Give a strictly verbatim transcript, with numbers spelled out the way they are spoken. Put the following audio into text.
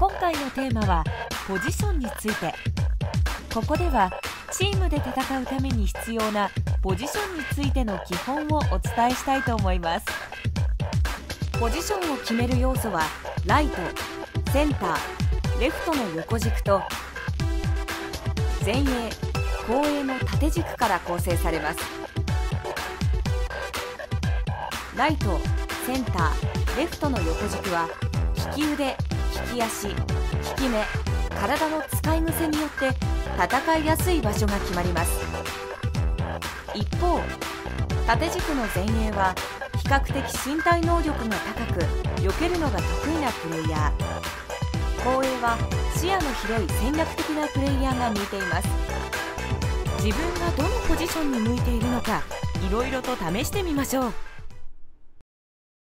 今回のテーマはポジションについて。ここではチームで戦うために必要なポジションについての基本をお伝えしたいと思います。ポジションを決める要素はライト、センター、レフトの横軸と前衛、後衛の縦軸から構成されます。ライト、センター、レフトの横軸は利き腕、利き足、利き目、体の使い癖によって戦いやすい場所が決まります。一方、縦軸の前衛は比較的身体能力が高く避けるのが得意なプレイヤー、後衛は視野の広い戦略的なプレイヤーが向いています。自分がどのポジションに向いているのかいろいろと試してみましょう。